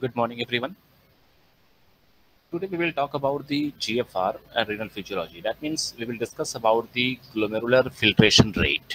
Good morning, everyone. Today we will talk about the GFR and renal physiology. That means we will discuss about the glomerular filtration rate.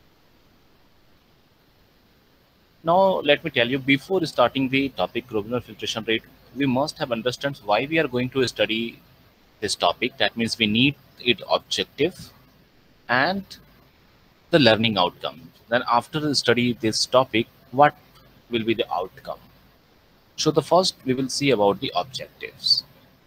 Now, let me tell you, before starting the topic glomerular filtration rate, we must have understand why we are going to study this topic. That means we need it objective and the learning outcome. Then after the study this topic, what will be the outcome? So the first we will see about the objectives.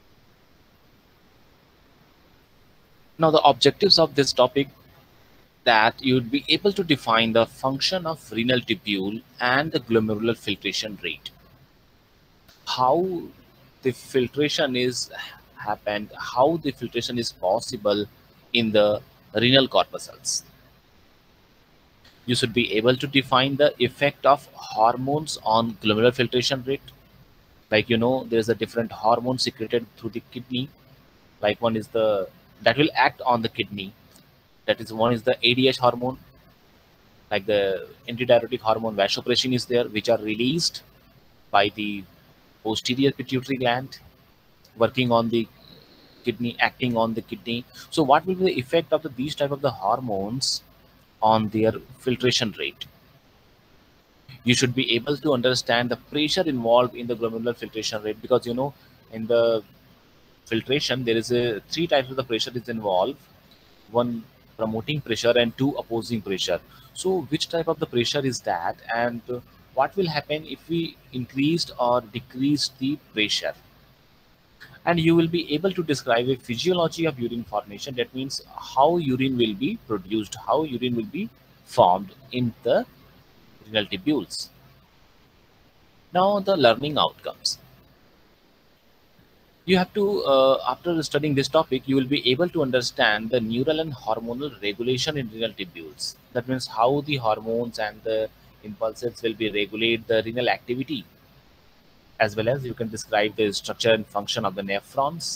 Now the objectives of this topic that you'd be able to define the function of renal tubule and the glomerular filtration rate. How the filtration is happened, how the filtration is possible in the renal corpuscles. You should be able to define the effect of hormones on glomerular filtration rate. Like there's a different hormone secreted through the kidney. Like one is the that will act on the kidney. That is one is the ADH hormone, like the antidiuretic hormone vasopressin is there, which are released by the posterior pituitary gland, working on the kidney, acting on the kidney. So what will be the effect of these type of the hormones on their filtration rate? You should be able to understand the pressure involved in the glomerular filtration rate, because in the filtration there is a three types of the pressure is involved: one promoting pressure and two opposing pressure. So which type of the pressure is that, and what will happen if we increased or decreased the pressure? And you will be able to describe a physiology of urine formation. That means how urine will be produced, how urine will be formed in the renal tubules. Now the learning outcomes. You have to, after studying this topic, you will be able to understand the neural and hormonal regulation in renal tubules. That means how the hormones and the impulses will be regulate the renal activity, as well as you can describe the structure and function of the nephrons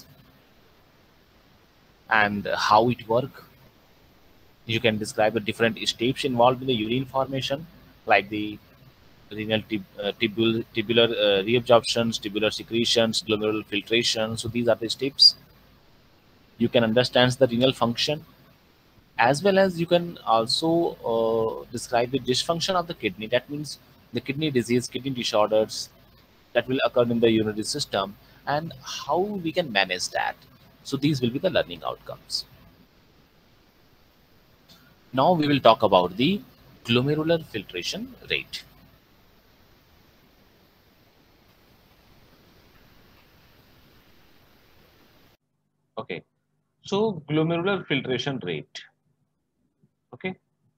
and how it work. You can describe the different steps involved in the urine formation, like the renal tubular reabsorptions, tubular secretions, glomerular filtration. So these are the steps. You can understand the renal function, as well as you can also describe the dysfunction of the kidney. That means the kidney disease, kidney disorders that will occur in the urinary system, and how we can manage that. So these will be the learning outcomes. Now we will talk about the glomerular filtration rate. Okay, so glomerular filtration rate. Okay,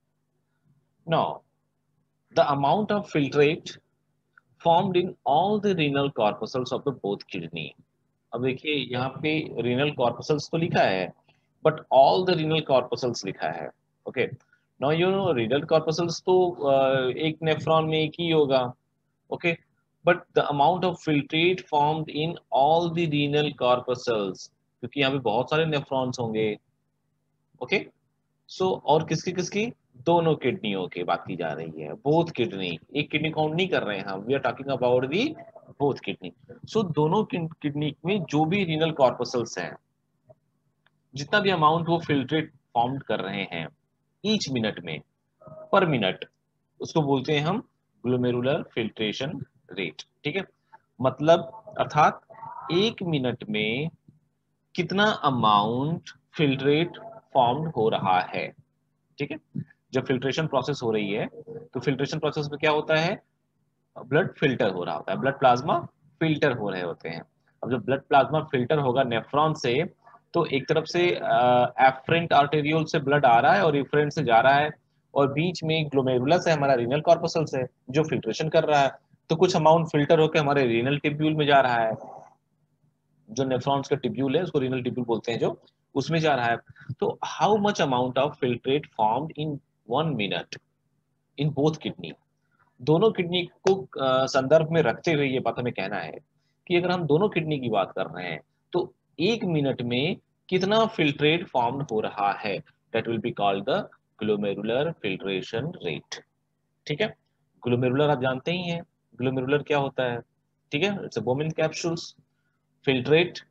now the amount of filtrate formed in all the renal corpuscles of the both kidney. अब देखिए यहाँ पे renal corpuscles तो लिखा है, but all the renal corpuscles लिखा है. Okay, now renal corpuscles तो एक nephron में एक ही होगा. Okay, but the amount of filtrate formed in all the renal corpuscles, क्योंकि यहाँ पे बहुत सारे nephrons होंगे. Okay, सो और किसकी किसकी, दोनों किडनियों की बात की जा रही है. बोथ किडनी, एक किडनी काउंट नहीं कर रहे हैं हम, we are talking about the both kidney. So दोनों किडनी में जो भी रीनल कॉर्पसल्स हैं, जितना भी अमाउंट वो फिल्ट्रेट फॉर्म कर रहे हैं ईच मिनट में, पर मिनट, उसको बोलते हैं हम ग्लोमेरुलर फिल्ट्रेशन रेट. ठीक है, मतलब अर्थात एक मिनट में कितना अमाउंट फिल्ट्रेट फॉर्म हो रहा है. ठीक है, जब फिल्ट्रेशन प्रोसेस हो रही है तो फिल्ट्रेशन प्रोसेस में क्या होता है, ब्लड फिल्टर हो रहा होता है, ब्लड प्लाज्मा फिल्टर हो रहे होते हैं. अब जब ब्लड प्लाज्मा फिल्टर होगा नेफ्रॉन से, तो एक तरफ से एफरेंट आर्टेरियोल से ब्लड आ रहा है और इफरेंट से जा रहा है, और बीच में ग्लोमेरुलस है, हमारा रीनल कॉर्पसल्स है जो फिल्ट्रेशन कर रहा है. तो कुछ अमाउंट फिल्टर होकर हमारे रीनल टिब्यूल में जा रहा है, जो नेफ्रॉन्स का टिब्यूल है उसको रीनल टिब्यूल बोलते हैं, जो उसमें जा रहा है. तो how much amount of filtrate formed in 1 minute in both kidney. दोनों किडनी को संदर्भ में रखते हुए ये बात हमें कहना है कि अगर हम दोनों किडनी की बात कर रहे हैं तो एक मिनट में कितना फिल्ट्रेट फॉर्म हो रहा है, that will be called the glomerular filtration rate. ठीक है, ग्लोमेरुलर आप जानते ही हैं, ग्लोमेरुलर क्या होता है. ठीक है, it's a Bowman capsules, filtrate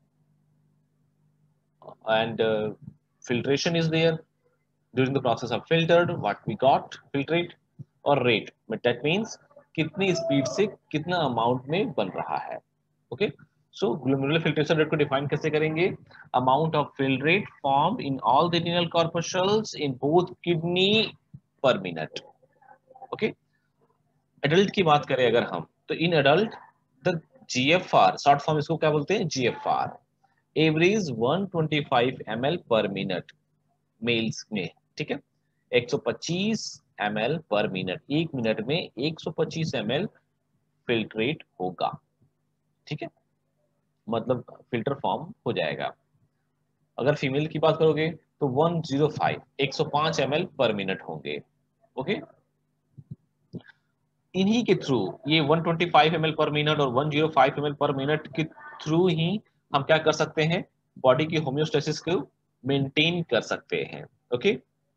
and filtration is there. During the process of filtered, what we got, filtrate और rate, but that means कितनी स्पीड से कितना अमाउंट में बन रहा है. Okay, so glomerular filtration rate को डिफाइन कैसे करेंगे? Amount of filtrate formed in all the renal corpuscles in both kidney per minute. Okay, adult की बात करें अगर हम, तो in adult the GFR, short form इसको क्या बोलते हैं? GFR, average 125 ml per minute males में. ठीक है, 125 ml पर मिनट, एक मिनट में 125 ml फिल्ट्रेट होगा. ठीक है, मतलब फिल्टर फॉर्म हो जाएगा. अगर फीमेल की बात करोगे तो 105 ml पर मिनट होंगे. ओके, इन्हीं के थ्रू, ये 125 ml पर मिनट और 105 ml पर मिनट के थ्रू ही हम क्या कर सकते हैं? बॉडी की होम्योस्टेसिस को मेंटेन कर सकते हैं. Okay,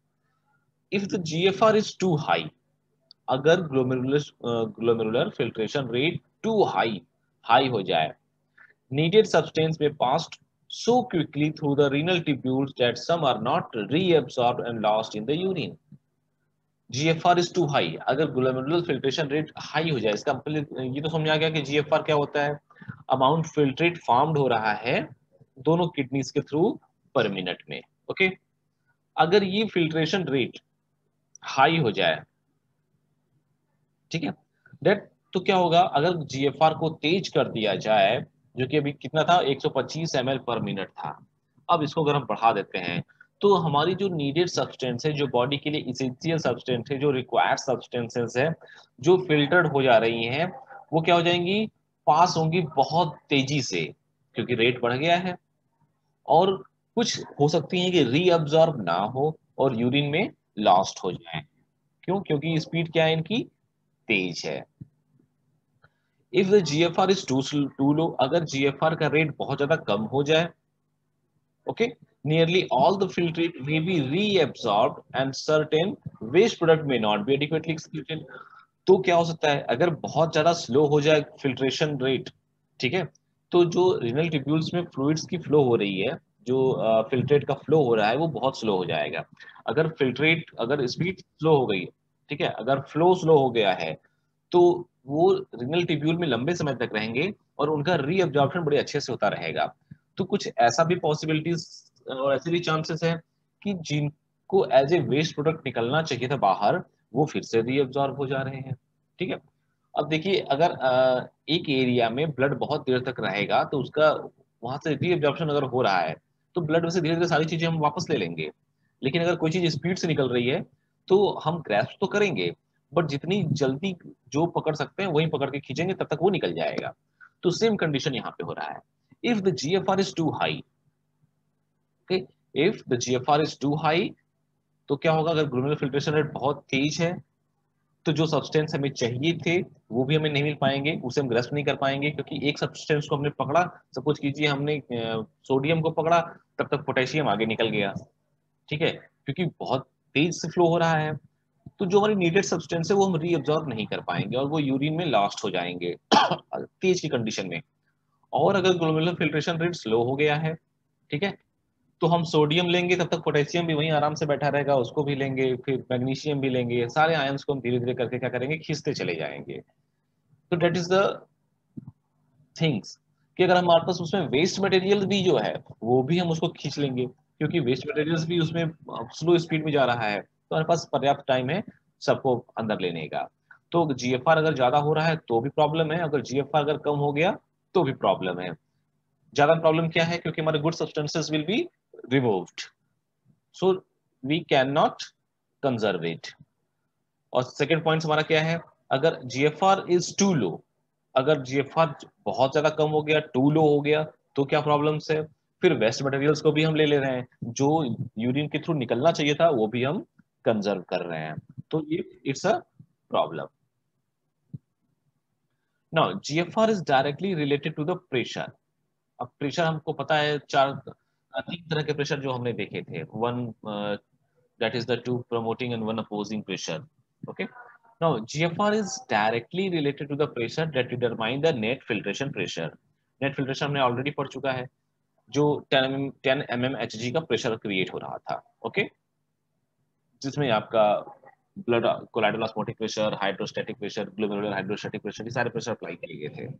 if the GFR is too high, अगर glomerular filtration rate too high हो जाए, needed substance may pass so quickly through the renal tubules that some are not reabsorbed and lost in the urine. GFR is too high, अगर glomerular filtration rate high हो जाए, इसका ये तो समझ आ गया कि GFR क्या होता है? अमाउंट फिल्ट्रेट फॉर्म्ड हो रहा है दोनों किडनीज के थ्रू पर मिनट में. ओके, अगर ये फिल्ट्रेशन रेट हाई हो जाए, ठीक है, डेट तो क्या होगा? अगर जीएफआर को तेज कर दिया जाए, जो कि अभी कितना था, 125 ml पर मिनट था, अब इसको अगर हम बढ़ा देते हैं, तो हमारी जो नीडेड सब्सटेंस है, जो बॉडी के लिए इसेंशियल सब्सटेंस है, जो रिक्वायर्ड सब्सटेंसेस है, जो फिल्टर्ड हो जा रही हैं, वो क्या हो जाएंगी? पास होंगी बहुत तेजी से, क्योंकि रेट बढ़ गया है. और कुछ हो सकती है कि रीअब्जॉर्ब ना हो और यूरिन में लॉस्ट हो जाए. क्यों? क्योंकि स्पीड क्या है इनकी? तेज है. If the GFR is too low, अगर जीएफआर का रेट बहुत ज्यादा कम हो जाए, okay, nearly all the filtrate may be reabsorbed and certain waste product may not be adequately excreted. तो क्या हो सकता है? अगर बहुत ज्यादा स्लो हो जाए फिल्ट्रेशन रेट, ठीक है, तो जो रीनल ट्यूब्यूल्स में फ्लूइड्स की फ्लो हो रही है, जो फिल्ट्रेट का फ्लो हो रहा है, वो बहुत स्लो हो जाएगा. अगर स्पीड स्लो हो गई, ठीक है, अगर फ्लो स्लो हो गया है, तो वो रिनल ट्यूब्यूल में लंबे समय तक रहेंगे और उनका रीअब्जॉर्प्शन बड़े अच्छे से होता रहेगा. तो कुछ ऐसा भी पॉसिबिलिटीज और ऐसे भी चांसेस है कि जिनको एज ए वेस्ट प्रोडक्ट निकलना चाहिए था बाहर, वो फिर से रीअब्जॉर्ब हो जा रहे हैं. ठीक है, अब देखिए, अगर एक एरिया में ब्लड बहुत देर तक रहेगा, तो उसका वहां से रीअब्जॉर्प्शन अगर हो रहा है, तो ब्लड में से धीरे धीरे सारी चीजें हम वापस ले लेंगे. लेकिन अगर कोई चीज स्पीड से निकल रही है, तो हम ग्रैस्प तो करेंगे, बट जितनी जल्दी जो पकड़ सकते हैं वही पकड़ के खींचेंगे, तब तक वो निकल जाएगा. तो सेम कंडीशन यहाँ पे हो रहा है. If the GFR is too high, okay, if the GFR is too high, तो क्या होगा? अगर ग्लोमेरुलर फिल्ट्रेशन रेट बहुत तेज है, तो जो सब्सटेंस हमें चाहिए थे वो भी हमें नहीं मिल पाएंगे, उसे हम ग्रैस्प नहीं कर पाएंगे, क्योंकि एक सब्सटेंस को हमने पकड़ा, सपोज कीजिए हमने सोडियम को पकड़ा, तब तक पोटेशियम आगे निकल गया. ठीक है, क्योंकि बहुत तेज से फ्लो हो रहा है, तो जो हमारी नीडेड सब्सटेंस है वो हम रीअब्सॉर्ब नहीं कर पाएंगे और वो यूरिन में लॉस्ट हो जाएंगे तेज की कंडीशन में. और अगर ग्लोमेरुलर फिल्ट्रेशन रेट स्लो हो गया है, ठीक है, तो हम सोडियम लेंगे, तब तक पोटेशियम भी वहीं आराम से बैठा रहेगा, उसको भी लेंगे, फिर मैग्नीशियम भी लेंगे, सारे आयंस को हम धीरे धीरे करके क्या करेंगे? खींचते चले जाएंगे. तो डेट इज द थिंग्स, कि अगर हमारे पास उसमें वेस्ट मटेरियल भी जो है, वो भी हम उसको खींच लेंगे, क्योंकि वेस्ट मटेरियल्स भी उसमें स्लो स्पीड में जा रहा है, तो हमारे पास पर्याप्त टाइम है सबको अंदर लेने का. तो जीएफआर अगर ज्यादा हो रहा है तो भी प्रॉब्लम है, अगर जीएफआर अगर कम हो गया तो भी प्रॉब्लम है. ज्यादा प्रॉब्लम क्या है? क्योंकि हमारे good substances will be removed, so we can not conserve it. और सेकेंड पॉइंट हमारा क्या है? अगर जीएफआर इज टू लो, अगर जीएफआर बहुत ज्यादा कम हो गया, टू लो हो गया, तो क्या प्रॉब्लम्स है? फिर वेस्ट मटेरियल्स को भी हम ले ले रहे हैं, जो यूरिन के थ्रू निकलना चाहिए था वो भी हम कंजर्व कर रहे हैं. तो ये it's a problem. Now GFR is directly related to the pressure. अब प्रेशर हमको पता है, तीन तरह के प्रेशर जो हमने देखे थे. One, that is the two promoting and one opposing pressure. Okay, Now, GFR is directly related to the pressure that determine the net filtration pressure. Net filtration हमने ऑलरेडी पढ़ चुका है, जो 10 mmHg का प्रेशर क्रिएट हो रहा था, okay, जिसमें आपका blood colloidal osmotic pressure, hydrostatic pressure, glomerular hydrostatic pressure, ये सारे प्रेशर अप्लाई किए गए थे.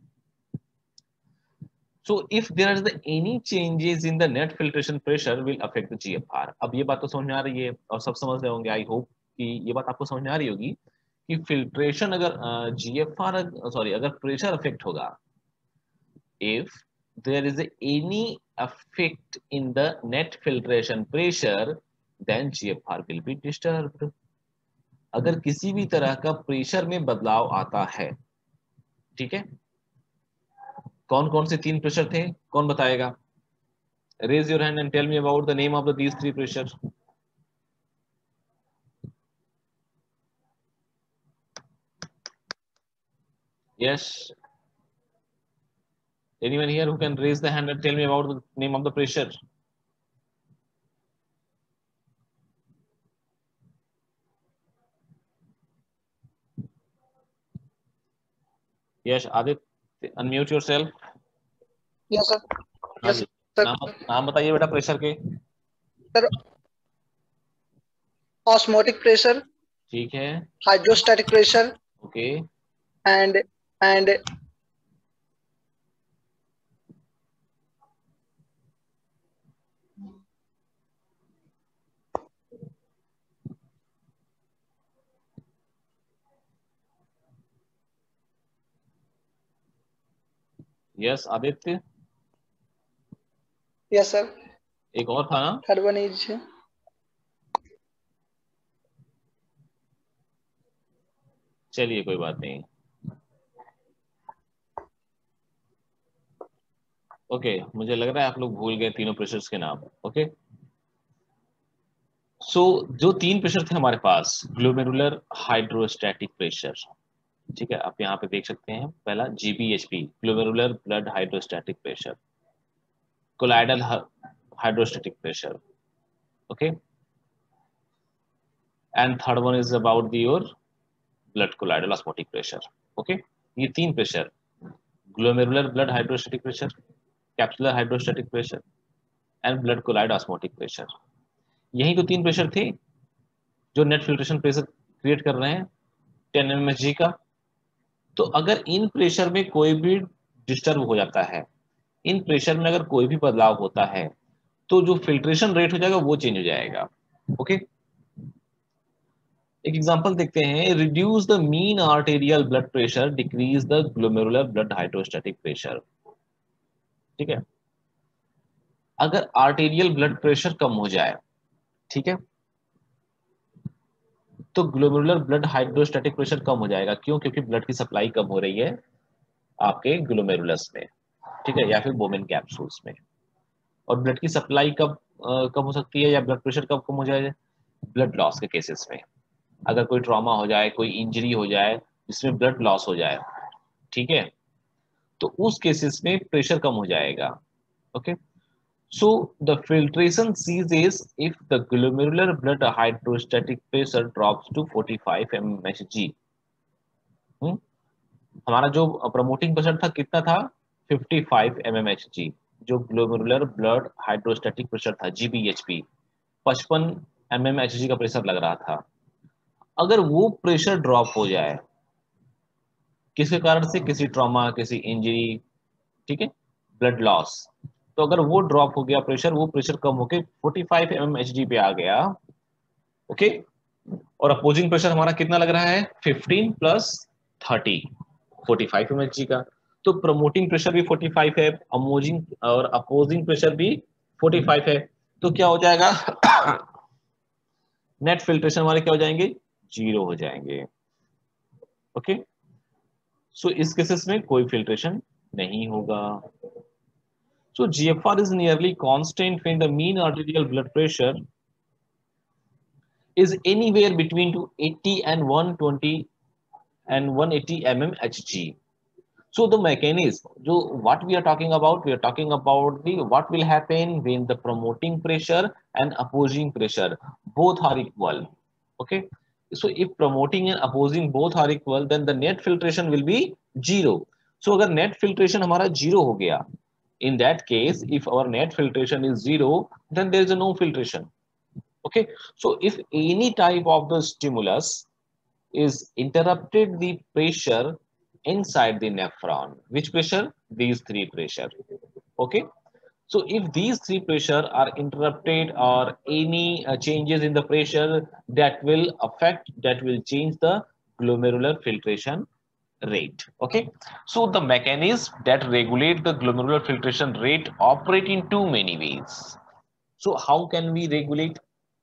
So if there is any changes in the net filtration pressure will affect the GFR. अब ये बात तो समझ में आ रही है और सब समझ रहे होंगे, आई होप कि ये बात आपको समझ में आ रही होगी कि फिल्ट्रेशन अगर GFR सॉरी अगर प्रेशर अफेक्ट होगा, if there is any effect in the net filtration pressure then GFR will be disturbed. अगर किसी भी तरह का प्रेशर में बदलाव आता है, ठीक है, कौन कौन से 3 प्रेशर थे, कौन बताएगा? Raise your hand and tell me about the name of these 3 pressure. Yes, anyone here who can raise the hand and tell me about the name of the pressure? Yes, Aditya, unmute yourself. Yes sir. हाँ जी, नाम बताइए बेटा pressure के. Sir osmotic pressure, ठीक है, hydrostatic pressure, okay, and yes Aditya, yes sir, एक और था ना? थर्ड वन इज चलिए कोई बात नहीं, ओके, मुझे लग रहा है आप लोग भूल गए तीनों प्रेशर्स के नाम, ओके. सो जो 3 प्रेशर थे हमारे पास, ग्लोमेरुलर हाइड्रोस्टैटिक प्रेशर, ठीक है, आप यहाँ पे देख सकते हैं, पहला GBHP, glomerular blood hydrostatic pressure, colloidal hydrostatic pressure, okay, and third one is about the your blood colloidal osmotic pressure, okay. ये 3 pressure, glomerular blood hydrostatic pressure, capsular hydrostatic pressure and blood colloid osmotic pressure, यही तो 3 pressure थे जो net filtration pressure create कर रहे हैं 10 mmHg का. तो अगर इन प्रेशर में कोई भी डिस्टर्ब हो जाता है, इन प्रेशर में अगर कोई भी बदलाव होता है, तो जो फिल्ट्रेशन रेट हो जाएगा वो चेंज हो जाएगा, ओके. एक एग्जांपल देखते हैं, reduce the mean arterial blood pressure, decrease the glomerular blood hydrostatic pressure, ठीक है. अगर आर्टेरियल ब्लड प्रेशर कम हो जाए, ठीक है, तो ग्लोमेरुलर ब्लड हाइड्रोस्टैटिक प्रेशर कम हो जाएगा. क्यों? क्योंकि ब्लड की सप्लाई कम हो रही है आपके ग्लोमेरुलस में, ठीक है, या फिर बोमेन कैप्सूल्स में. और ब्लड की सप्लाई कब कम हो सकती है या ब्लड प्रेशर कब कम हो जाए? ब्लड लॉस के केसेस में. अगर कोई ट्रॉमा हो जाए, कोई इंजरी हो जाए जिसमें ब्लड लॉस हो जाए, ठीक है, तो उस केसेस में प्रेशर कम हो जाएगा, okay. So the filtration ceases if the glomerular blood hydrostatic pressure drops to 45 mmHg. हमारा जो प्रमोटिंग प्रेशर था कितना था? 55 mmHg. जो ग्लोमेरुलर ब्लड हाइड्रोस्टैटिक प्रेशर था GBHP, 55 mmHg का प्रेशर लग रहा था. अगर वो प्रेशर ड्रॉप हो जाए किसके कारण से? किसी ट्रॉमा, किसी इंजरी, ठीक है, ब्लड लॉस, तो अगर वो ड्रॉप हो गया प्रेशर, वो प्रेशर कम होके 45 mmHg पे आ गया, ओके. और अपोजिंग प्रेशर हमारा कितना लग रहा है? 15 प्लस 30, 45 mmHg का. तो प्रमोटिंग प्रेशर भी 45 है, अपोजिंग प्रेशर भी 45 है. तो क्या हो जाएगा? नेट फिल्ट्रेशन हमारे क्या हो जाएंगे? 0 हो जाएंगे, ओके. सो इस केसेस में कोई फिल्ट्रेशन नहीं होगा. So GFR is nearly constant when the mean arterial blood pressure is anywhere between 80 and 120 and 180 mmHg. So the mechanism, what we are talking about the what will happen when the promoting pressure and opposing pressure both are equal. Okay, So if promoting and opposing both are equal, then the net filtration will be 0. So अगर net filtration हमारा 0 हो गया, in that case if our net filtration is 0, then there is a no filtration. Okay, so if any type of the stimulus is interrupted the pressure inside the nephron, which pressure? These three pressure. Okay, so if these three pressure are interrupted or any changes in the pressure, that will affect, that will change the glomerular filtration rate. Okay, so the mechanism that regulate the glomerular filtration rate operate in too many ways. So how can we regulate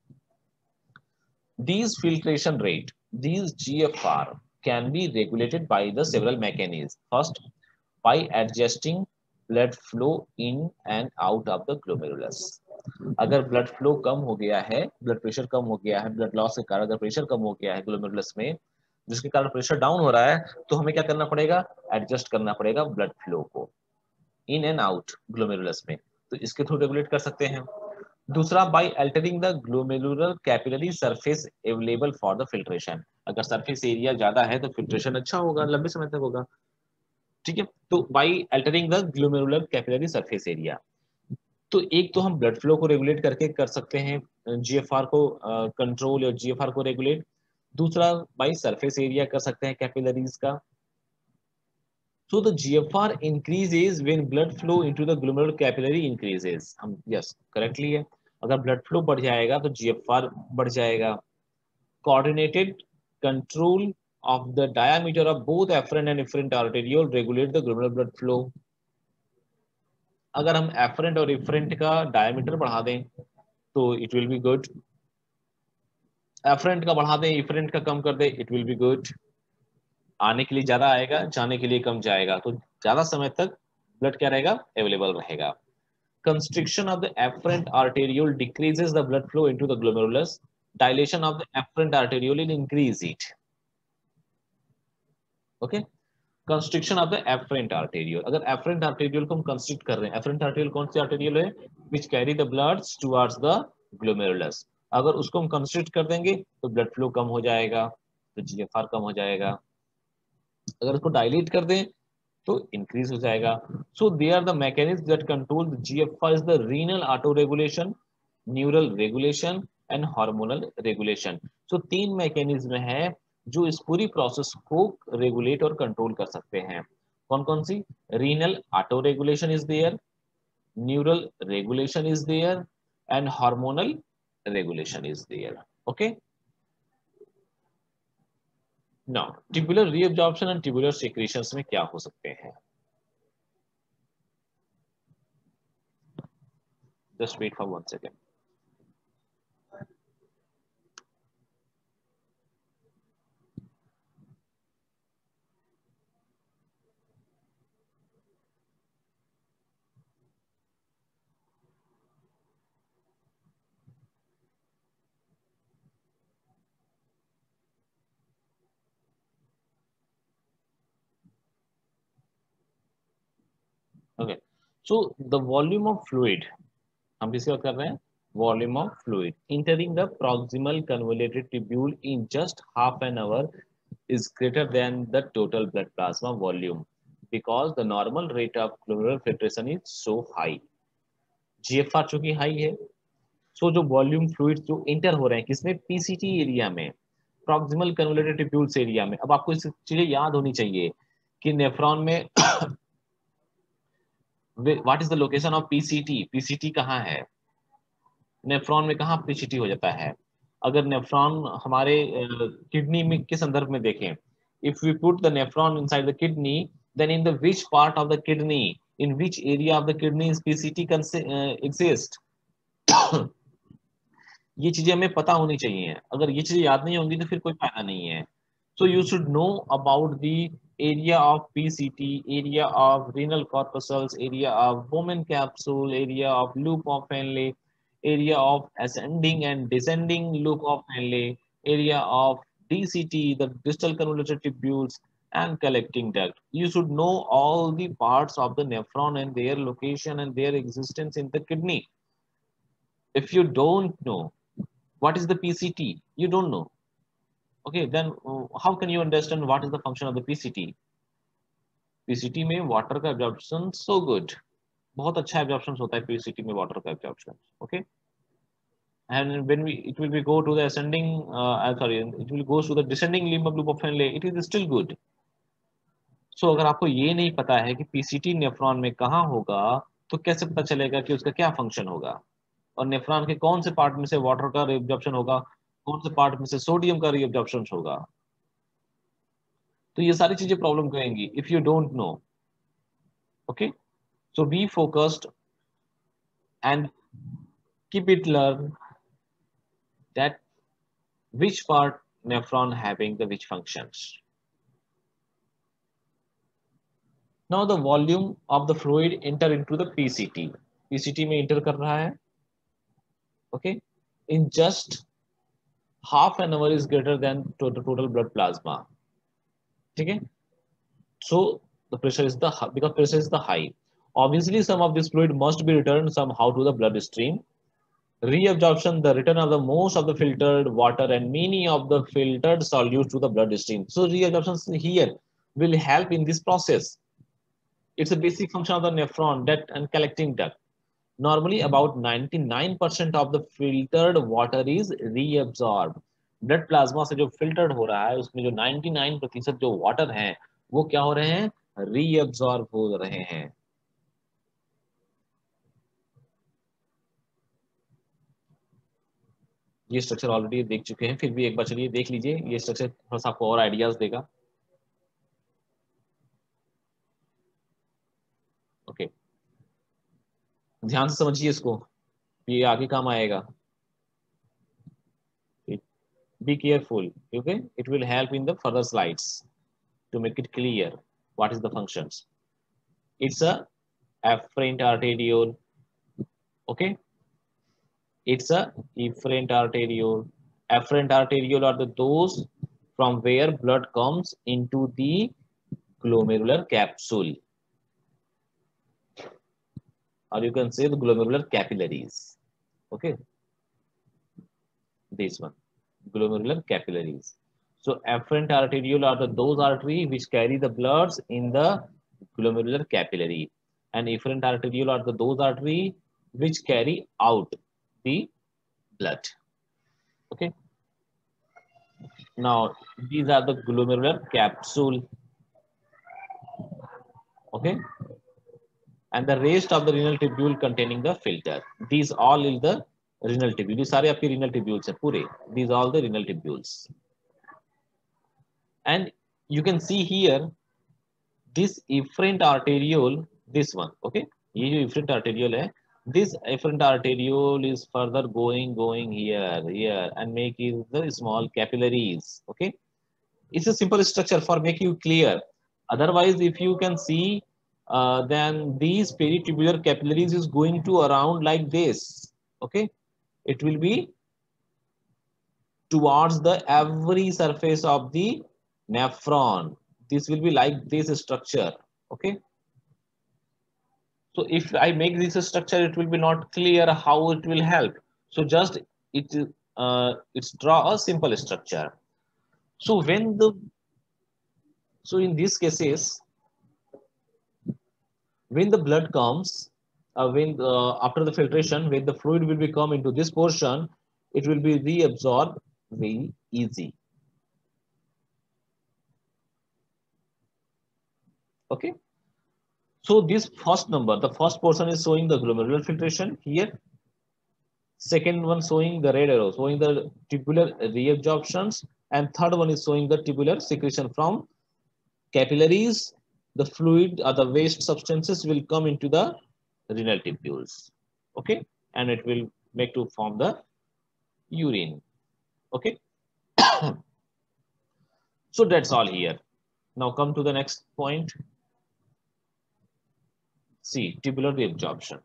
these filtration rate? These GFR can be regulated by the several mechanisms. First, by adjusting blood flow in and out of the glomerulus. अगर blood flow कम हो गया है, blood pressure कम हो गया है, blood loss के कारण अगर प्रेशर कम हो गया है ग्लोमेरुलस में, जिसके कारण प्रेशर डाउन हो रहा है, तो हमें क्या करना पड़ेगा? एडजस्ट करना पड़ेगा ब्लड फ्लो को इन एंड आउट ग्लोमेरुलस में, तो इसके थ्रू रेगुलेट कर सकते हैं. दूसरा, by altering the glomerular capillary surface available for the filtration. अगर सरफेस एरिया ज्यादा है तो फिल्ट्रेशन अच्छा होगा, लंबे समय तक होगा. ठीक है, तो by altering the glomerular capillary surface area, तो एक तो हम ब्लड फ्लो को रेगुलेट करके कर सकते हैं, जीएफआर को कंट्रोल या जीएफआर को रेगुलेट. दूसरा, बाय सरफेस एरिया कर सकते हैं कैपिलरीज का. So the GFR increases when blood flow into the glomerular capillary increases. हम yes correctly है. अगर blood flow बढ़ जाएगा तो GFR बढ़ जाएगा. Coordinated control of the diameter of both afferent and efferent arteriole regulate the glomerular blood flow. अगर हम afferent और efferent का diameter बढ़ा दें तो it will be good. Afferent का बढ़ा दें, efferent का कम कर दें, it will be good. आने के लिए ज्यादा आएगा, जाने के लिए कम जाएगा, तो ज्यादा समय तक ब्लड क्या रहेगा? अवेलेबल रहेगा. Constriction of the afferent arteriole decreases the blood flow into the glomerulus. Dilation of the afferent arteriole will increase it. Okay. Constriction of the afferent arteriole. अगर afferent arteriole को हम constrict कर रहे हैं, afferent arteriole कौन सी arteriole है? Which carry the blood towards the glomerulus. अगर उसको हम constrict कर देंगे तो blood flow कम हो जाएगा, तो GFR कम हो जाएगा. अगर उसको डायलेट कर दें तो इंक्रीज हो जाएगा. So they are the mechanism that control the GFR is the renal auto regulation, neural regulation and hormonal regulation. So तीन मैकेनिज्म है जो इस पूरी प्रोसेस को रेगुलेट और कंट्रोल कर सकते हैं. कौन कौन सी? Renal auto regulation is there, neural regulation is there and hormonal regulation is there. Okay. Now, tubular reabsorption and tubular secretions में क्या हो सकते हैं? Just wait for 1 second. Okay. So the volume of fluid, हम किसकी बात कर रहे हैं? Volume of fluid entering the proximal convoluted tubule in just half an hour is greater than the total blood plasma volume because the normal rate of glomerular filtration is so high. GFR चूंकि high है, so जो volume fluid जो inter हो रहे हैं किसमें? PCT area में, proximal convoluted tubules area में. अब आपको इस चीजें याद होनी चाहिए कि नेफ्रॉन में what is the location of PCT. PCT कहाँ है? नेफ्रॉन में कहाँ पीसीटी हो जाता है? अगर नेफ्रॉन हमारे किडनी में के संदर्भ में देखें, if we put the nephron inside the kidney, then in the which part of the kidney, in which area of the kidney is PCT exist. ये चीजें हमें पता होनी चाहिए. अगर ये चीजें याद नहीं होंगी तो फिर कोई फायदा नहीं है. So you should know about the area of PCT, area of renal corpuscles, area of Bowman capsule, area of loop of Henle, area of ascending and descending loop of Henle, area of DCT, the distal convoluted tubules, and collecting duct. You should know all the parts of the nephron and their location and their existence in the kidney. If you don't know what is the PCT, you don't know. Okay, then how can you understand what is the function of the PCT? PCT में water का absorption so good, बहुत अच्छा absorption होता है PCT में water का absorption. Okay, and when it will be go to the ascending, sorry, it will go to the descending limb of loop of Henle, it is still good. So अगर आपको ये नहीं पता है कि PCT नेफ्रॉन में कहाँ होगा, तो कैसे पता चलेगा कि उसका क्या फंक्शन होगा, और नेफ्रॉन के कौन से पार्ट में से वाटर का रिएब्जॉर्प्शन होगा, कौन से पार्ट में से सोडियम का रिएब्जॉर्प्शन होगा. तो ये सारी चीजें प्रॉब्लम करेंगी if you don't know. Okay, so be focused and keep it learn that which part nephron having the which functions. Now the volume of the fluid enter into the PCT. PCT में enter कर रहा है. Okay, in just half an hour is greater than the total blood plasma. ठीक है. So the pressure is because pressure is the high. Obviously, some of this fluid must be returned somehow to the bloodstream. Reabsorption, the return of the most of the filtered water and many of the filtered solutes to the bloodstream. So reabsorption here will help in this process. It's a basic function of the nephron, that and collecting duct. Normally, about 99% of the filtered water is reabsorbed. Blood plasma से जो filtered हो रहा है उसमें जो 99% जो water हैं वो क्या हो रहे हैं, रीअब्सॉर्ब हो रहे हैं. ये स्ट्रक्चर ऑलरेडी देख चुके हैं, फिर भी एक बार चलिए देख लीजिए. ये स्ट्रक्चर थोड़ा सा आपको और आइडियाज देगा. ओके, ध्यान से समझिए इसको, ये आगे काम आएगा. Be careful, okay? It will help in the further slides to make it clear what is the functions. It's a afferent arteriole, okay? It's a efferent arteriole. Afferent arteriole are those from where blood comes into the glomerular capsule, or you can say the glomerular capillaries. Okay, this one, glomerular capillaries. So afferent arteriole are those arteries which carry the bloods in the glomerular capillary, and efferent arteriole are those arteries which carry out the blood. Okay. Now these are the glomerular capsule. Okay, and the rest of the renal tubule containing the filter. These all is the renal tubule. ये सारे आपके renal tubules हैं पूरे. These all the renal tubules. And you can see here this efferent arteriole, this one. Okay, ये जो efferent arteriole है, this efferent arteriole is further going here and make it the small capillaries. Okay, it's a simple structure for make you clear. Otherwise, if you can see, then these peritubular capillaries is going to around like this. Okay, it will be towards the every surface of the nephron. This will be like this structure. Okay, so if I make this structure, it will be not clear how it will help. So just it's draw a simple structure. So in these cases, when the blood comes, after the filtration, when the fluid will be come into this portion, it will be reabsorbed very easy. Okay. So this first number, the first portion is showing the glomerular filtration here. Second one showing the red arrow, showing the tubular reabsorptions, and third one is showing the tubular secretion from capillaries. The fluid or the waste substances will come into the renal tubules. Okay, and it will make to form the urine. Okay. So that's all here. Now come to the next point. See, tubular reabsorption.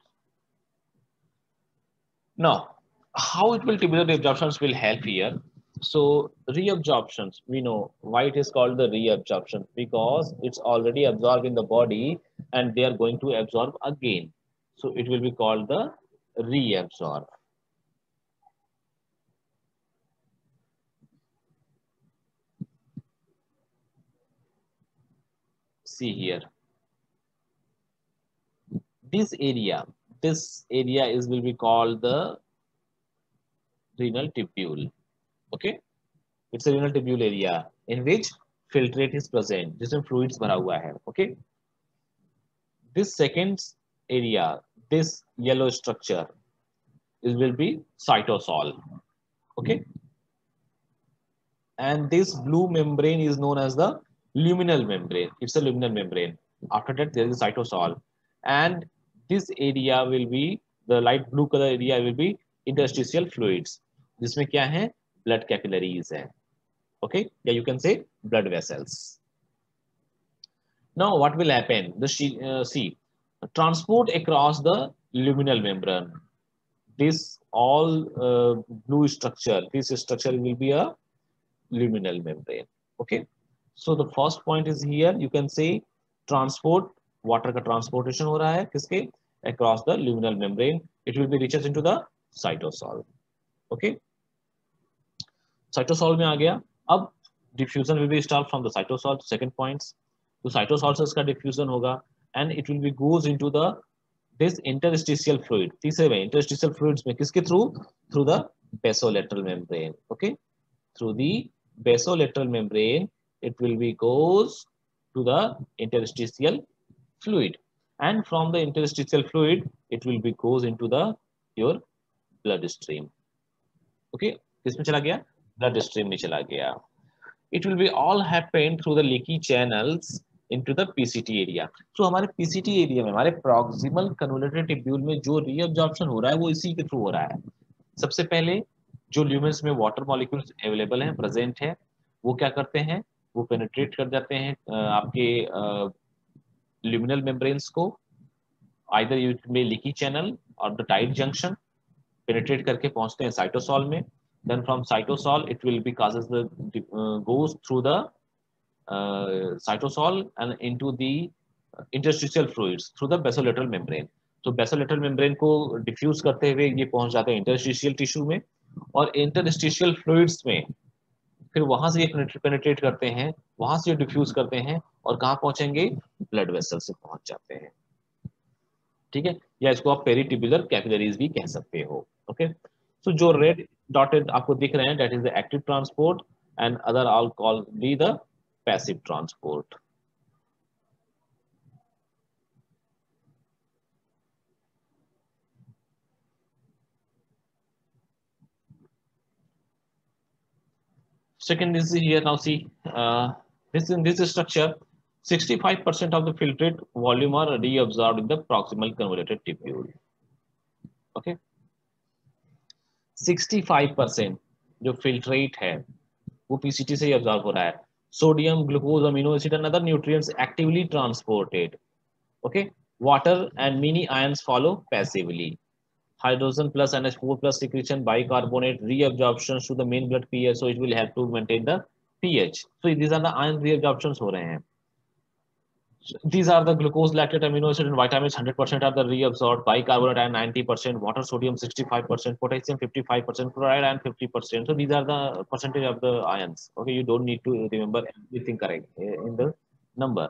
Now, how it will tubular reabsorptions will help here. So reabsorptions, we know why it is called the reabsorption, because it's already absorbed in the body and they are going to absorb again. So it will be called the reabsorb. see here, this area is will be called the renal tubule. Okay, it's a renal tubule area in which filtrate is present, जिसमें fluids भरा हुआ है. Okay, this second area, this yellow structure, it will be cytosol. Okay, and this blue membrane is known as the luminal membrane. It's a luminal membrane. After that, there is a cytosol, and this area will be the light blue color area will be interstitial fluids. जिसमें क्या है? Blood capillaries है. Okay, yeah, you can say blood vessels. Now, what will happen? The see, transport across the luminal membrane. This all blue structure. This structure will be a luminal membrane. Okay, so the first point is here. You can say transport, water का transportation हो रहा है किसके? Across the luminal membrane. It will be reaches into the cytosol. Okay, cytosol में आ गया. अब diffusion will be start from the cytosol. Second points. तो cytosol से इसका diffusion होगा and it will be goes into the this interstitial fluid. तीसरे में interstitial fluids में किसके through? Through the basolateral membrane. Okay, through the basolateral membrane, it will be goes to the interstitial fluid, and from the interstitial fluid, it will be goes into the your blood stream. Okay, किसमें चला गया? Blood stream में चला गया. It will be all happen through the leaky channels into the PCT area. So हमारे PCT area में हमारे proximal convoluted tubule में जो reabsorption हो रहा है वो इसी के थ्रू हो रहा है. सबसे पहले जो ल्यूमेन्स में वाटर मॉलिक्यूल्स अवेलेबल हैं, प्रेजेंट है, वो क्या करते हैं? वो पेनिट्रेट कर जाते हैं आपके ल्यूमिनल मेम्ब्रेन्स को, आइदर यू में लीकी चैनल और द टाइट जंक्शन, पेनिट्रेट करके पहुंचते हैं साइटोसॉल में. Then from cytosol it will be causes the goes through the cytosol and into the interstitial fluids through the basolateral membrane. तो basolateral membrane को diffuse करते हुए ये पहुंच जाते हैं इंटरस्टिशियल टिश्यू में, और इंटरस्टिशियल फ्लूइड्स में फिर वहां से ये पेनिट्रेट करते हैं, वहां से ये डिफ्यूज करते हैं और कहां पहुंचेंगे? ब्लड वेसल से पहुंच जाते हैं. ठीक है, या इसको आप पेरिटिबुलर कैपिलरीज भी कह सकते हो. ओके, सो जो रेड डॉटेड आपको दिख रहे हैं that is the active transport and other all call be the passive transport. Second is here now see this in this structure 65% of the filtrate volume are reabsorbed in the proximal convoluted tubule. Okay, 65% जो filtrate है वो PCT से ही absorb हो रहा है. Sodium, glucose, amino acid and other nutrients actively transported. Okay, water and many ions follow passively. Hydrogen plus NH4 plus secretion, bicarbonate, reabsorption to the main blood pH, so it will help to maintain the pH. So these are the ion reabsorptions हो रहे हैं. These are the glucose, lactate, amino acid and vitamins 100% are the reabsorbed, bicarbonate and 90%, water, sodium 65%, potassium 55%, chloride and 50%. So these are the percentage of the ions. Okay, you don't need to remember everything correct in the number.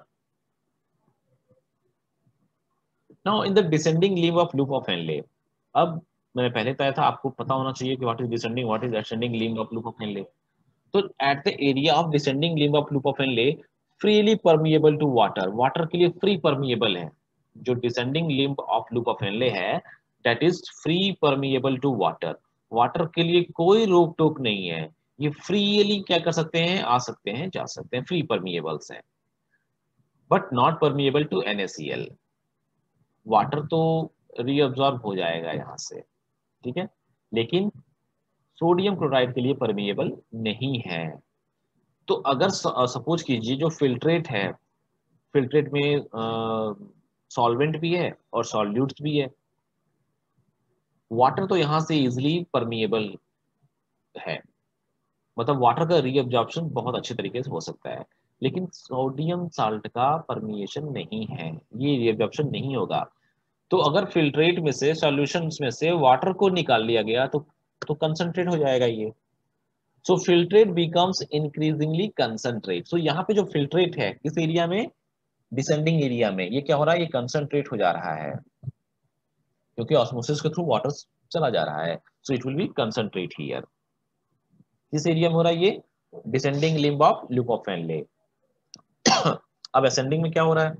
Now in the descending limb of loop of Henle, अब मैंने पहले बताया था आपको पता होना चाहिए कि what is descending, what is ascending limb of loop of Henle. तो at the area of descending limb of loop of Henle freely permeable to water, water के लिए फ्री परमिएबल है. जो डिसेंडिंग limb of loop of Henle है that is free permeable to water. Water के लिए कोई रोक टोक नहीं है, ये फ्रीली क्या कर सकते हैं? आ सकते हैं, जा सकते हैं, फ्री परमिएबल्स हैं, but not permeable to NaCl. Water तो रीअब्सॉर्ब हो जाएगा यहाँ से, ठीक है, लेकिन सोडियम क्लोराइड के लिए परमिएबल नहीं है. तो अगर सपोज कीजिए जो फिल्ट्रेट है, फिल्ट्रेट में सॉल्वेंट भी है और सॉल्यूट्स भी है, वाटर तो यहाँ से इजिली परमिएबल है, मतलब वाटर का रीअब्जॉर्प्शन बहुत अच्छे तरीके से हो सकता है, लेकिन सोडियम साल्ट का परमिएशन नहीं है, ये रीअब्जॉर्प्शन नहीं होगा. तो अगर फिल्ट्रेट में से, सॉल्यूशंस में से वाटर को निकाल लिया गया तो कंसंट्रेट हो जाएगा ये. So filtrate becomes increasingly concentrate. So यहाँ पे जो फिल्ट्रेट है किस एरिया में? डिसेंडिंग एरिया में ये क्या हो रहा है, ये कंसंट्रेट हो जा रहा है क्योंकि ऑस्मोसिस के थ्रू वाटर चला जा रहा है, so it will be concentrate here. किस एरिया में हो रहा है ये, descending limb of loop of Henle. अब असेंडिंग में क्या हो रहा है,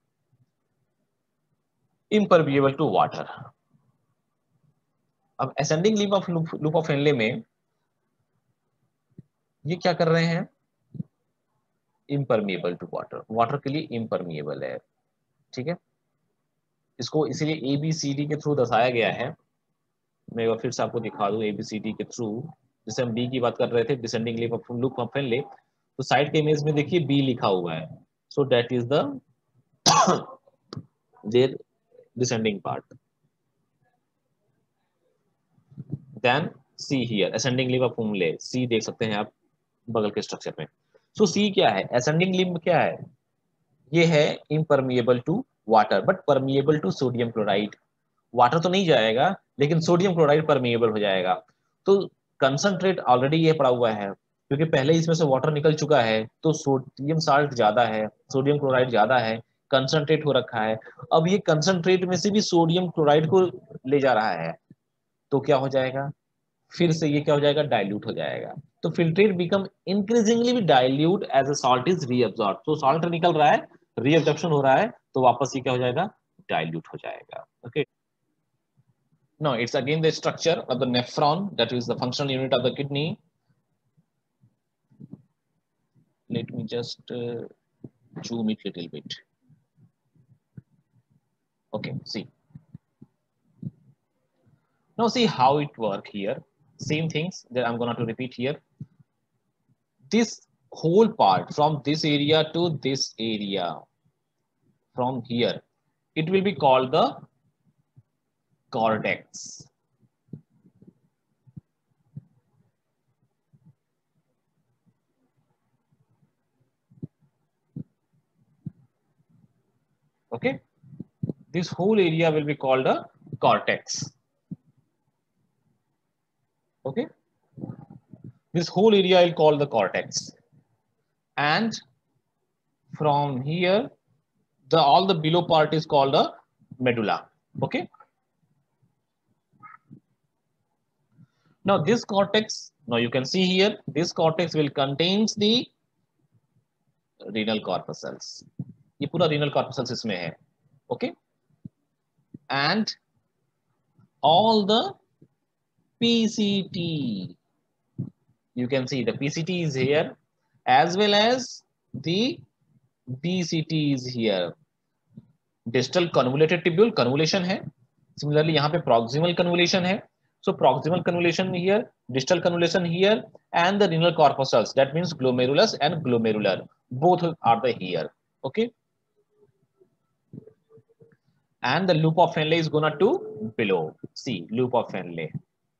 इम्परमिएबल टू वाटर। अब ascending limb of loop of Henle में ये क्या कर रहे हैं, इम्परमिएबल टू वाटर, वाटर के लिए इम्परमिएबल है, ठीक है। इसको इसीलिए ABCD के थ्रू दर्शाया गया है। मैं एक बार फिर से आपको दिखा दूं ABCD के थ्रू। जैसे हम बी की बात कर रहे थे, डिसेंडिंग लूप ऑफ फेनले, तो साइड के इमेज में देखिए बी लिखा हुआ है, so that is the there descending part. Then see here ascending limb of Henle, see देख सकते हैं आप बगल के स्ट्रक्चर में। सो सी क्या है, असेंडिंग लिम्ब क्या है, ये है impermeable to water but permeable to sodium chloride. Water तो नहीं जाएगा लेकिन सोडियम क्लोराइड परमिएबल हो जाएगा। तो कंसंट्रेट ऑलरेडी ये पड़ा हुआ है क्योंकि पहले इसमें से वाटर निकल चुका है, तो सोडियम साल्ट ज्यादा है, सोडियम क्लोराइड ज्यादा है, कंसंट्रेट हो रखा है। अब ये कंसंट्रेट में से भी सोडियम क्लोराइड को ले जा रहा है, तो क्या हो जाएगा, फिर से ये क्या हो जाएगा, डाइल्यूट हो जाएगा। तो filtrate become increasingly dilute as a salt is reabsorb. तो सॉल्ट निकल रहा है, रीअब्जॉर्प्शन हो रहा है, तो वापस ये क्या हो जाएगा, डाइल्यूट हो जाएगा। Okay, no, it's again the structure of the nephron, that is the functional unit of the kidney. Let me just zoom it little bit. Okay, see. Now see how it work here. Same things that I'm going to repeat here. This whole part from this area to this area, from here, it will be called the cortex. Okay, this whole area will be called a cortex. Okay, this whole area I'll call the cortex, and from here the all the below part is called a medulla. Okay, now this cortex, now you can see here, this cortex will contains the renal corpuscles. ये पूरा renal corpuscles इसमें है. Okay, and all the PCT, you can see the PCT is here as well as the BCT is here. Distal convoluted tubule convolution है, similarly यहाँ पे proximal convolution है, so proximal convolution here, distal convolution here, and the renal corpuscles, that means glomerulus and glomerular, both are the here. Okay, and the loop of Fenley is gonna to below. See, loop of Fenley.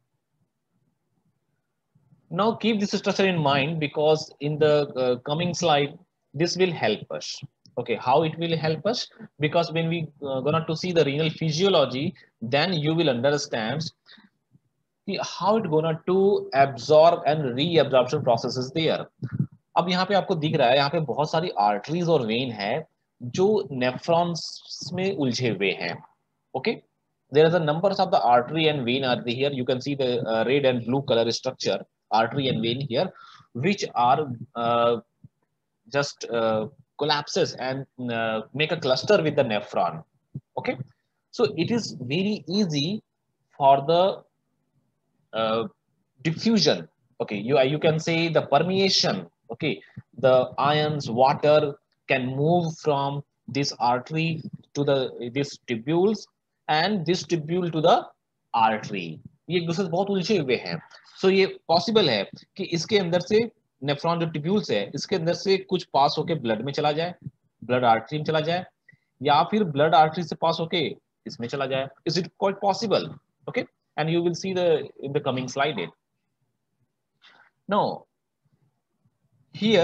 Now keep this structure in mind because in the coming slide this will help us. Okay, how it will help us, because when we gonna to see the renal physiology, then you will understand how it gonna to absorb and reabsorption process is there. अब यहाँ पे आपको दिख रहा है, यहाँ पे बहुत सारी आर्टरीज और वेन है जो नेफ्रॉन्स में उलझे हुए हैं. Okay, there is a numbers of the artery and vein are here. You can see the red and blue color structure, artery and vein here, which are just collapses and make a cluster with the nephron. Okay, so it is very easy for the diffusion. Okay, you can say the permeation. Okay, the ions, water can move from this artery to the this tubules and this tubule to the artery. ये एक दूसरे से बहुत उलझे हुए हैं. So ये possible है कि इसके अंदर से नेफ्रॉन जो ट्यूब्यूल्स है इसके अंदर से कुछ पास होके ब्लड में चला जाए, ब्लड आर्टरी में चला जाए, या फिर ब्लड आर्टरी से पास होके इसमें चला जाए. Is it quite possible? Okay, and you will see the in the coming slide it. Now here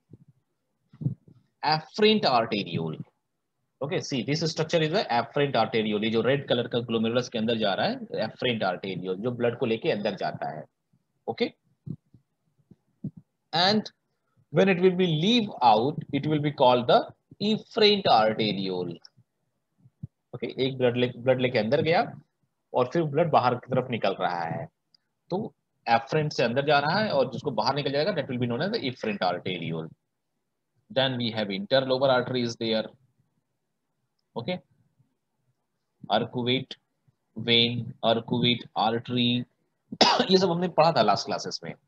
afferent arteriole. Okay, see this structure is the afferent arteriole. ये जो रेड कलर का glomerulus के अंदर जा रहा है, afferent arteriole जो blood को लेके अंदर जाता है. Okay, and when it will be leave out, it will be called the efferent arteriole. Okay, एक ब्लड लेके अंदर गया और फिर ब्लड बाहर की तरफ निकल रहा है, तो एफरेंट से अंदर जा रहा है और जिसको बाहर निकल जाएगा, that will be known as the efferent arteriole. Then we have interlobar arteries there. Okay, arcuate vein, arcuate artery, ये सब हमने पढ़ा था लास्ट क्लासेस में।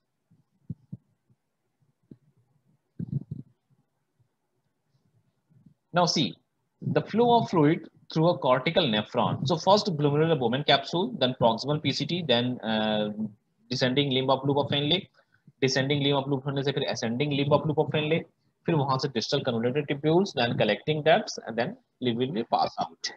Now see the flow of fluid through a cortical nephron. So first glomerular Bowman capsule, then proximal PCT, then descending limb of loop of Fenley, descending limb of loop होने से फिर ascending limb of loop of Fenley, फिर वहां से distal convoluted tubules, then collecting ducts, and then live will be pass out.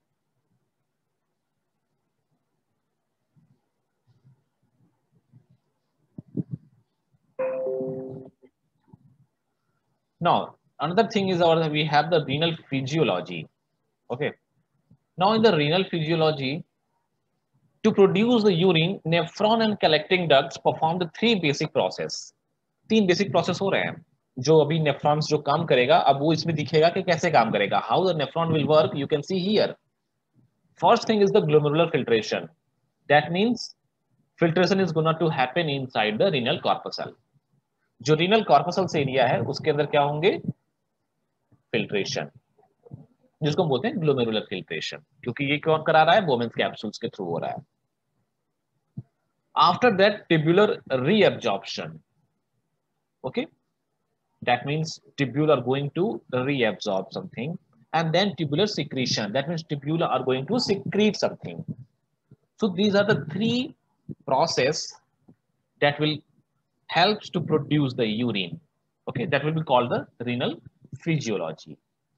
Now another thing is we have the renal physiology. Okay, now in the renal physiology, to produce the urine, nephron and collecting ducts perform the three basic process. तीन basic process हो रहे हैं जो अभी nephrons जो काम करेगा, अब वो इसमें दिखेगा कि कैसे काम करेगा, how the nephron will work, you can see here. First thing is the glomerular filtration, that means filtration is gonna to happen inside the renal corpuscle. जो रीनल कॉर्पसल एरिया है उसके अंदर क्या होंगे, फिल्ट्रेशन, जिसको बोलते हैं ग्लोमेरुलर फिल्ट्रेशन, क्योंकि ये कौन करा रहा है, बोमेंस कैप्सूल्स के थ्रू हो रहा है। After that tubular reabsorption, okay, that means tubule are going to reabsorb something, and then tubular secretion, that means tubule are going to secrete something. So these are the three process that will helps to produce the urine. Okay, that will be called the renal physiology.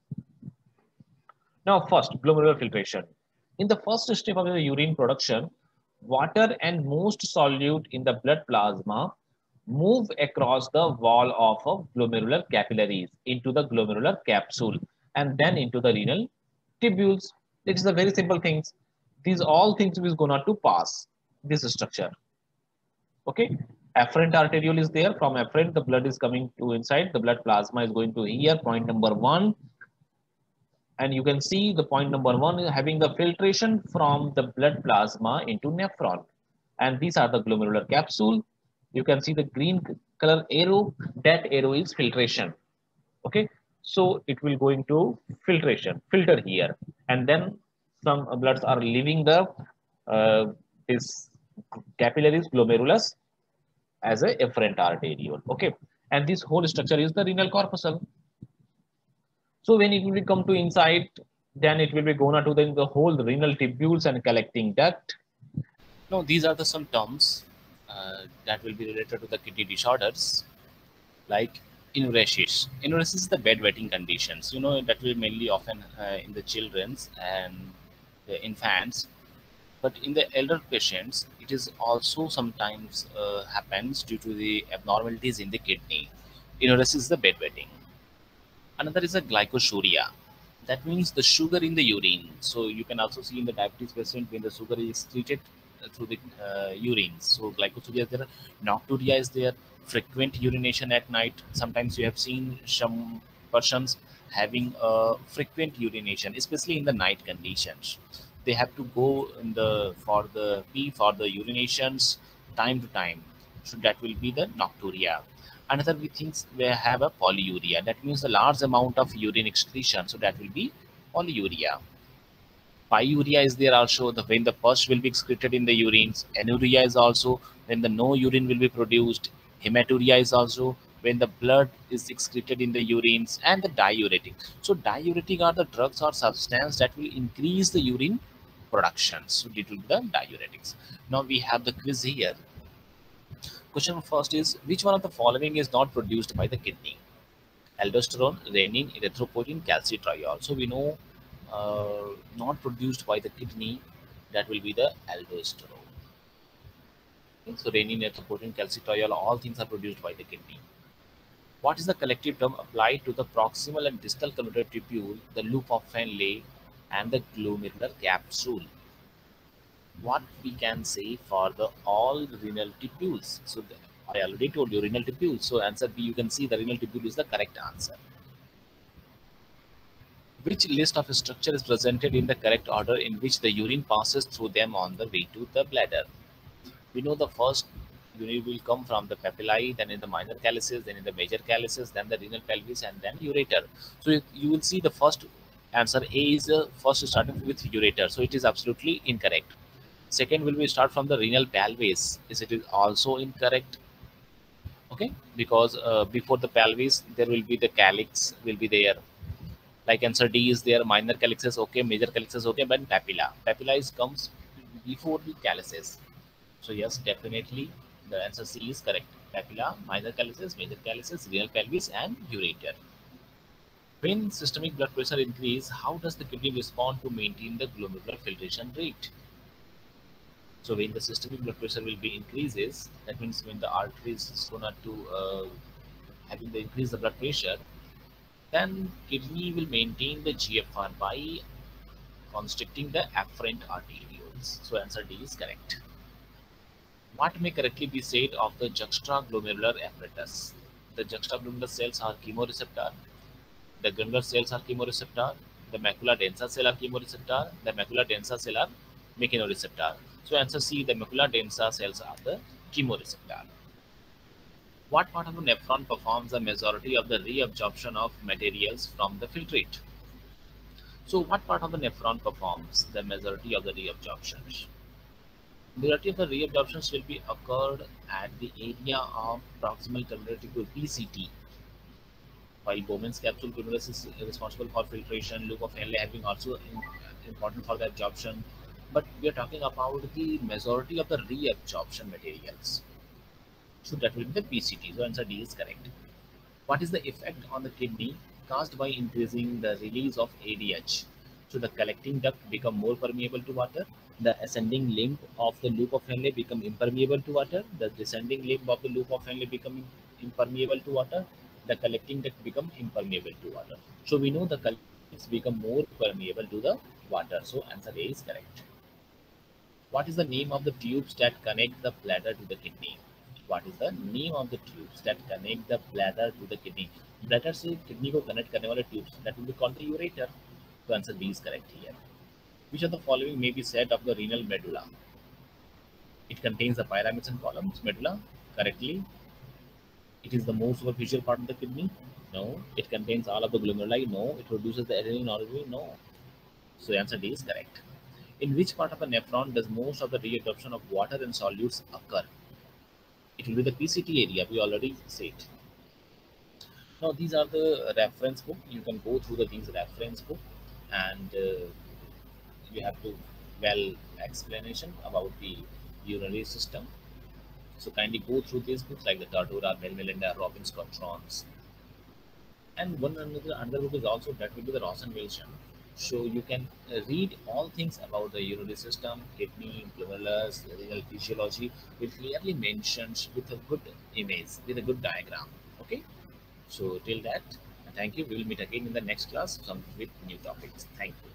Now first, glomerular filtration. In the first step of the urine production, water and most solute in the blood plasma move across the wall of glomerular capillaries into the glomerular capsule and then into the renal tubules. It is a very simple things. These all things is going to pass this structure. Okay, afferent arteriole is there. From afferent, the blood is coming to inside. The blood plasma is going to here. Point number 1. And you can see the point number 1 is having the filtration from the blood plasma into nephron. And these are the glomerular capsule. You can see the green color arrow, that arrow is filtration. Okay, so it will go into filtration, filter here, and then some bloods are leaving the this capillaries glomerulus as a efferent arteriole. Okay, and this whole structure is the renal corpuscle. So when it will come to inside, then it will be going to the whole renal tubules and collecting duct. Now, these are the some terms that will be related to the kidney disorders, like enuresis. Enuresis is the bedwetting conditions. You know that will mainly often in the children's and the infants, but in the elder patients, it is also sometimes happens due to the abnormalities in the kidney. Enuresis is the bedwetting. Another is a glycosuria. That means the sugar in the urine. So you can also see in the diabetes patient when the sugar is treated through the urine. So glycosuria is there, nocturia is there, frequent urination at night. Sometimes you have seen some persons having frequent urination, especially in the night conditions. They have to go in for the urinations time to time. So that will be the nocturia. Another we think we have a polyuria. That means a large amount of urine excretion. So that will be polyuria. Pyuria is there also, when the pus will be excreted in the urines. Anuria is also when the no urine will be produced. Hematuria is also when the blood is excreted in the urines. And the diuretic. So diuretic are the drugs or substance that will increase the urine production. So it will be the diuretics. Now we have the quiz here. Question first is, which one of the following is not produced by the kidney? Aldosterone, renin, erythropoietin, calcitriol. So we know not produced by the kidney, that will be the aldosterone. Okay, so renin, erythropoietin, calcitriol, all things are produced by the kidney. What is the collective term applied to the proximal and distal convoluted tubule, the loop of Fenley, and the glomerular capsule? What we can say for the all renal tubules? So I already told you renal tubules. So answer B, you can see the renal tubule is the correct answer. Which list of structure is presented in the correct order in which the urine passes through them on the way to the bladder? We know the first urine will come from the papillae, then in the minor calyces, then in the major calyces, then the renal pelvis, and then ureter. So you will see the first answer A is first starting with ureter. So it is absolutely incorrect. Second will be start from the renal pelvis. Is it is also incorrect? Okay, because before the pelvis there will be the calyx will be there. Like answer D is there, minor calyxes okay, major calyxes okay, but papilla is comes before the calyces. So yes, definitely the answer C is correct. Papilla, minor calyces, major calyces, renal pelvis, and ureter. When systemic blood pressure increase, how does the kidney respond to maintain the glomerular filtration rate? So when the systemic blood pressure will be increases, that means when the arteries is gonna to having the increase the blood pressure, then kidney will maintain the GFR by constricting the afferent arterioles. So answer D is correct. What may correctly be said of the juxtaglomerular apparatus? The juxtaglomerular cells are chemoreceptor. The granular cells are chemoreceptor. The macula densa cell are chemoreceptor. The macula densa cell are mechanoreceptor. So answer C, the macula densa cells are the chemoreceptor. What part of the nephron performs the majority of the reabsorption of materials from the filtrate? So what part of the nephron performs the majority of the reabsorptions? Majority of the reabsorptions will be occurred at the area of proximal terminal tubule PCT. While Bowman's capsule glomerulus is responsible for filtration, loop of Henle having also important for the absorption. But we are talking about the majority of the reabsorption materials. So that will be the PCT. So answer D is correct. What is the effect on the kidney caused by increasing the release of ADH? So the collecting duct become more permeable to water. The ascending limb of the loop of Henle become impermeable to water. The descending limb of the loop of Henle become impermeable to water. The collecting duct become impermeable to water. So we know the collecting become more permeable to the water. So answer A is correct. What is the name of the tubes that connect the bladder to the kidney? What is the name of the tubes that connect the bladder to the kidney? Bladder से kidney को connect करने वाले tubes that will be called the ureter. So answer B is correct here. Which of the following may be said of the renal medulla? It contains the pyramids and columns. Medulla, correctly. It is the most superficial part of the kidney. No. It contains all of the glomeruli. No. It produces the adrenaline nodules. No. So the answer D is correct. In which part of the nephron does most of the reabsorption of water and solutes occur? It will be the PCT area. We already said. Now these are the reference book. You can go through the things reference book, and you have to well explanation about the urinary system. So kindly go through these books like the Tortora, Bell Melinda, Robbins Cotrons, and one another book is also that will be the Rosen-Wilson. So you can read all things about the urinary system, kidney, glomerulus, renal physiology, with clearly mentions with a good image, with a good diagram. Okay. So till that, thank you. We will meet again in the next class with new topics. Thank you.